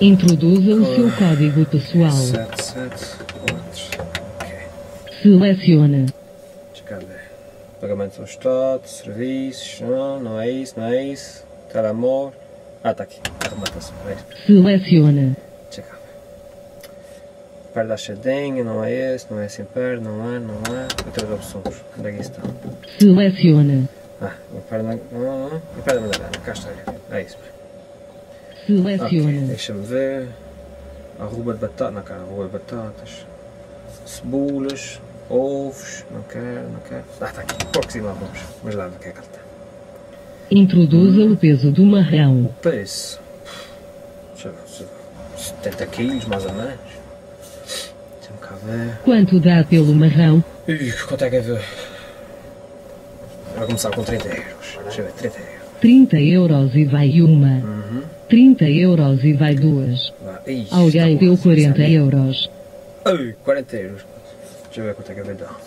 Introduza o seu código pessoal. 774. Ok. Selecione. Deixa cá ver. Pagamento ao Estado, serviços. Não é isso, não é isso. Telemóvel. Ah, está aqui. Arrematação. É isso. Selecione. Deixa cá ver. Perde da chadinha, não é esse, não é assim perto, não é. Outras opções. Onde é que isso está? Selecione. Ah, o pé da Madalena, cá está. É isso. Selecione. Ok, deixa-me ver. Arroba de batata, não quero arroba de batatas. Cebolas, ovos, não quero. Ah, está aqui. Porcos e marrons. Mas lá, o que é que ele está? Introduza o peso do marrão. O peso. Deixa eu ver. 70 quilos, mais ou menos. Deixa-me cá ver. Quanto dá pelo marrão? Quanto é que é ver? Vai começar com 30 euros. Deixa eu ver, 30 euros. 30 euros e vai uma. 30 euros e vai duas. Ih, Alguém deu 40 euros. Ai, 40 euros. Deixa eu ver quanto é que vai dar.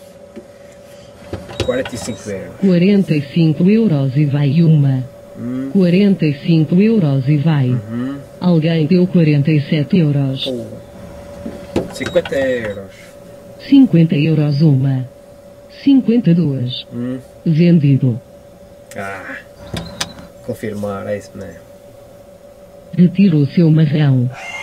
45 euros. 45 euros e vai uma. 45 euros e vai. Alguém deu 47 euros. 50 euros. 50 euros uma. 52. Vendido. Confirmar, é isso mesmo. Retira o seu marrão.